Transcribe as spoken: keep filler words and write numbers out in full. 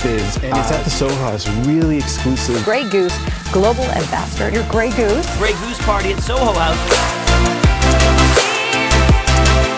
Biz, and it's at the Soho House, really exclusive. Grey Goose Global Ambassador. Your Grey Goose. Grey Goose party at Soho House.